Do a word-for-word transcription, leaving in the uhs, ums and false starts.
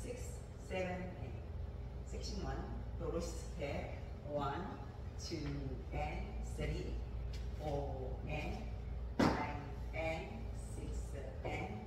six, seven, eight. Section one, 도로 step one, two, and three, four, and five, and six, and